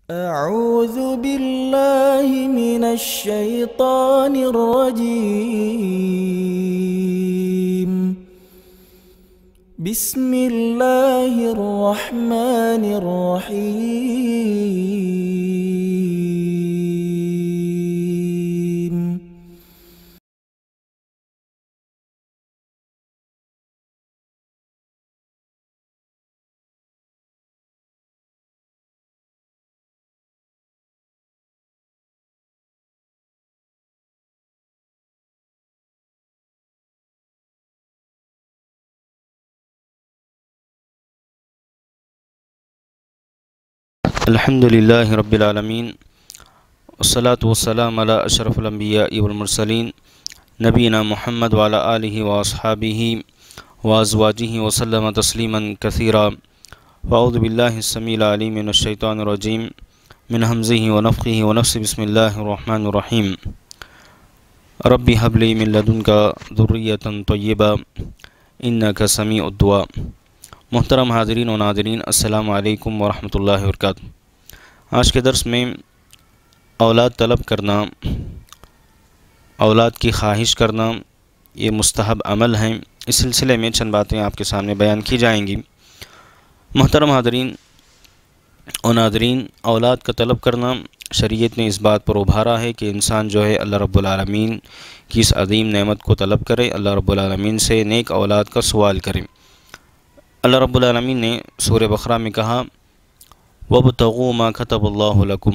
أعوذ بالله من الشيطان الرجيم. بسم الله الرحمن الرحيم. الحمد للہ رب العالمین والصلاة والسلام علی اشرف الانبیاء والمرسلین نبینا محمد وعلی آلہ واصحابہ وازواجہ وسلم تسلیما کثیرا. واعوذ باللہ السمیع العلیم من الشیطان الرجیم من ہمزہ ونفخہ ونفثہ. بسم اللہ الرحمن الرحیم. رب ھب لی من لدنک ذریۃ طیبہ انک سمیع الدعاء. محترم حاضرین و ناظرین، السلام علیکم ورحمۃ اللہ وبرکاتہ. آج کے درس میں اولاد طلب کرنا، اولاد کی خواہش کرنا، یہ مستحب عمل ہیں. اس سلسلے میں چند باتیں آپ کے سامنے بیان کی جائیں گی. محترم حاضرین و ناظرین، اولاد کا طلب کرنا شریعت نے اس بات پر ابھارا ہے کہ انسان جو ہے اللہ رب العالمین کی اس عظیم نعمت کو طلب کرے، اللہ رب العالمین سے نیک اولاد کا سوال کرے. اللہ رب العالمین نے سورہ بقرہ میں کہا وَابْتَغُوا مَا كَتَبَ اللَّهُ لَكُمْ.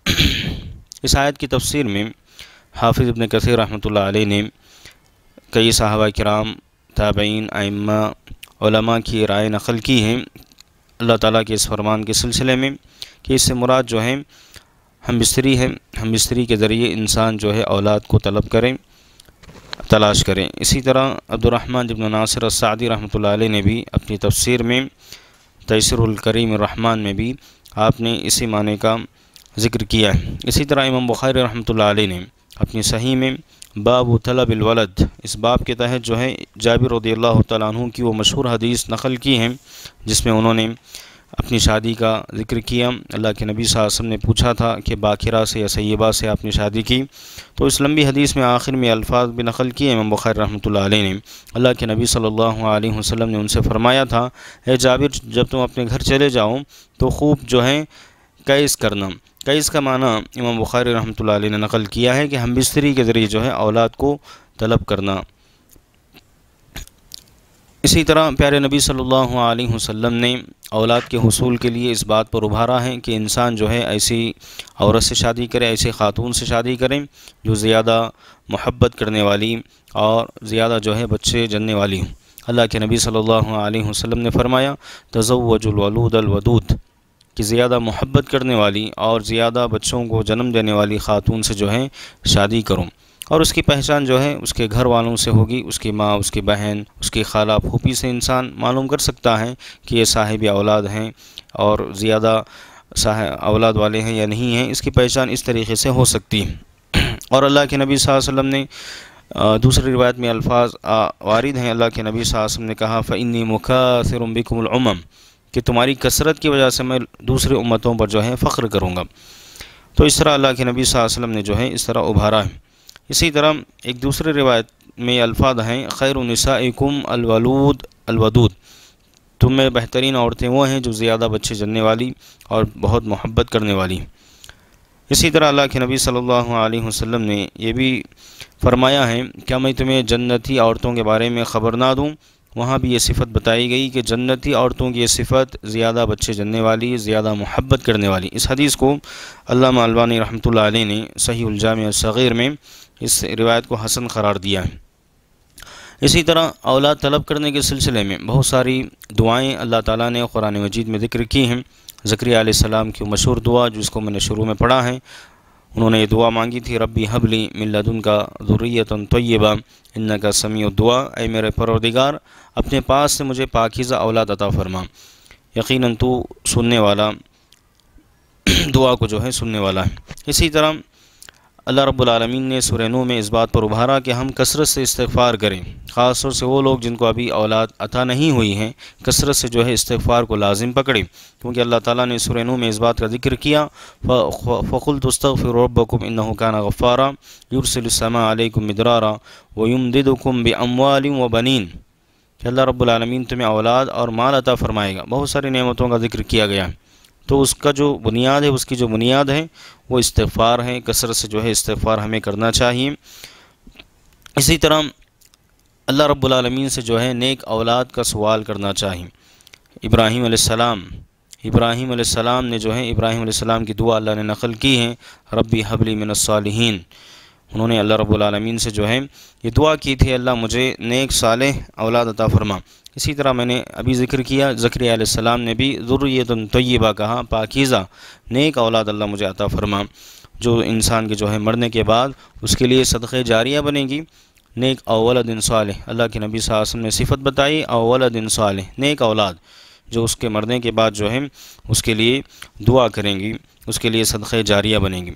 اس آیت کی تفسیر میں حافظ ابن کثیر رحمۃ اللہ علیہ نے کئی صحابہ کرام، تابعین، ائمہ، علماء کی رائے نقل کی ہیں اللہ تعالیٰ کے اس فرمان کے سلسلے میں کہ اس سے مراد جو ہے ہم بستری ہے. ہم بستری کے ذریعے انسان جو ہے اولاد کو طلب کریں، تلاش کریں. اسی طرح عبد الرحمن بن ناصر السعدی رحمۃ اللہ علیہ نے بھی اپنی تفسیر میں تیسیر الکریم الرحمن میں بھی آپ نے اسی معنی کا ذکر کیا ہے. اسی طرح امام بخاری رحمۃ اللہ علیہ نے اپنی صحیح میں باب طلب الولد، اس باب کے تحت جو ہے جابر رضی اللہ تعالیٰ عنہ کی وہ مشہور حدیث نقل کی ہیں جس میں انہوں نے اپنی شادی کا ذکر کیا. اللہ کے نبی صلی اللہ علیہ وسلم نے پوچھا تھا کہ باکرہ سے یا سیبہ سے آپ نے شادی کی، تو اس لمبی حدیث میں آخر میں الفاظ بھی نقل کیے امام بخاری رحمۃ اللہ علیہ نے. اللہ کے نبی صلی اللہ علیہ وسلم نے ان سے فرمایا تھا اے جابر، جب تم اپنے گھر چلے جاؤ تو خوب جو ہے قیس کرنا. قیس کا معنی امام بخاری رحمۃ اللہ علیہ نے نقل کیا ہے کہ ہم بستری کے ذریعے جو ہے اولاد کو طلب کرنا. اسی طرح پیارے نبی صلی اللہ علیہ وسلم نے اولاد کے حصول کے لیے اس بات پر ابھارا ہے کہ انسان جو ہے ایسی عورت سے شادی کرے، ایسی خاتون سے شادی کریں جو زیادہ محبت کرنے والی اور زیادہ جو ہے بچے جننے والی ہوں. اللہ کے نبی صلی اللہ علیہ وسلم نے فرمایا تزوج الولود الودود، کہ زیادہ محبت کرنے والی اور زیادہ بچوں کو جنم دینے والی خاتون سے جو ہے شادی کروں. اور اس کی پہچان جو ہے اس کے گھر والوں سے ہوگی، اس کی ماں، اس کی بہن، اس کی خالہ پھوپھی سے انسان معلوم کر سکتا ہے کہ یہ صاحب اولاد ہیں اور زیادہ اولاد والے ہیں یا نہیں ہیں. اس کی پہچان اس طریقے سے ہو سکتی ہے. اور اللہ کے نبی صلی اللہ علیہ وسلم نے دوسری روایت میں الفاظ وارد ہیں. اللہ کے نبی صلی اللہ علیہ وسلم نے کہا فَإِنِّي مُكَاثِرٌ بِكُمُ الْأُمَمَ، کہ تمہاری کثرت کی وجہ سے میں دوسری امتوں پر جو ہے فخر کروں گا. تو اس طرح اللہ کے نبی صلی اللہ علیہ وسلم نے جو ہے اس طرح ابھارا ہے. اسی طرح ایک دوسری روایت میں الفاظ ہیں خیر نسائکم الولود الودود، تم میں بہترین عورتیں وہ ہیں جو زیادہ بچے جننے والی اور بہت محبت کرنے والی. اسی طرح اللہ کے نبی صلی اللہ علیہ وسلم نے یہ بھی فرمایا ہے کیا میں تمہیں جنتی عورتوں کے بارے میں خبر نہ دوں. وہاں بھی یہ صفت بتائی گئی کہ جنتی عورتوں کی یہ صفت زیادہ بچے جننے والی، زیادہ محبت کرنے والی. اس حدیث کو علامہ البانی رحمۃ اللہ علیہ نے صحیح الجامع الصغیر میں اس روایت کو حسن قرار دیا ہے. اسی طرح اولاد طلب کرنے کے سلسلے میں بہت ساری دعائیں اللہ تعالیٰ نے قرآن مجید میں ذکر کی ہیں. زکریا علیہ السلام کی مشہور دعا جس کو میں نے شروع میں پڑھا ہے، انہوں نے یہ دعا مانگی تھی ربی ھب لی من لدنک ذریۃ طیبہ انک سمیع الدعاء، اے میرے پروردگار اپنے پاس سے مجھے پاکیزہ اولاد عطا فرما، یقیناً تو سننے والا، دعا کو جو ہے سننے والا ہے. اسی طرح اللہ رب العالمین نے سورہ نوح میں اس بات پر ابھارا کہ ہم کثرت سے استغفار کریں، خاص طور سے وہ لوگ جن کو ابھی اولاد عطا نہیں ہوئی ہیں، کثرت سے جو ہے استغفار کو لازم پکڑیں، کیونکہ اللہ تعالیٰ نے سورہ نوح میں اس بات کا ذکر کیا فَقُلْتُ اسْتَغْفِرُوا رَبَّكُمْ إِنَّهُ كَانَ غَفَّارًا يُرْسِلُ السَّمَاءَ عَلَيْكُمْ مِدْرَارًا وَيُمْدِدُكُمْ بِأَمْوَالٍ وَبَنِينَ کہ اللہ رب العالمین تمہیں اولاد اور مال عطا فرمائے گا۔ بہت ساری نعمتوں کا ذکر کیا گیا ہے، تو اس کا جو بنیاد ہے، اس کی جو بنیاد ہے وہ استغفار ہے، کثرت سے جو ہے استغفار ہمیں کرنا چاہیے۔ اسی طرح اللہ رب العالمین سے جو ہے نیک اولاد کا سوال کرنا چاہیے۔ ابراہیم علیہ السلام نے جو ہے ابراہیم علیہ السلام کی دعا اللہ نے نقل کی ہے، ربی حبلی من الصالحین۔ انہوں نے اللہ رب العالمین سے جو ہے یہ دعا کی تھی، اللہ مجھے نیک صالح اولاد عطا فرما۔ اسی طرح میں نے ابھی ذکر کیا، زکریا علیہ السلام نے بھی ذریۃ طیبہ کہا، پاکیزہ نیک اولاد اللہ مجھے عطا فرما، جو انسان کے جو ہے مرنے کے بعد اس کے لیے صدقہ جاریہ بنے گی۔ نیک اولاد صالح، اللہ کے نبی صلی اللہ علیہ وسلم نے صفت بتائی، اولاد صالح، نیک اولاد جو اس کے مرنے کے بعد جو ہے اس کے لیے دعا کریں گی، اس کے لیے صدقہ جاریہ بنے گی۔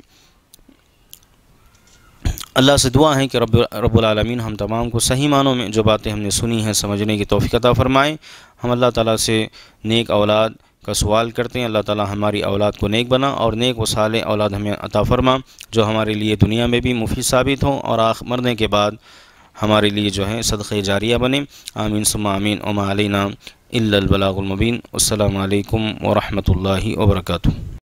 اللہ سے دعا ہے کہ رب العالمین ہم تمام کو صحیح معنوں میں جو باتیں ہم نے سنی ہیں سمجھنے کی توفیق عطا فرمائے۔ ہم اللہ تعالیٰ سے نیک اولاد کا سوال کرتے ہیں، اللہ تعالیٰ ہماری اولاد کو نیک بنا اور نیک و صالح اولاد ہمیں عطا فرما، جو ہمارے لیے دنیا میں بھی مفید ثابت ہوں اور مرنے کے بعد ہمارے لیے جو ہے صدقہ جاریہ بنے۔ آمین ثم آمین، وما علینا الا البلاغ المبین۔ السلام علیکم ورحمۃ اللہ وبرکاتہ۔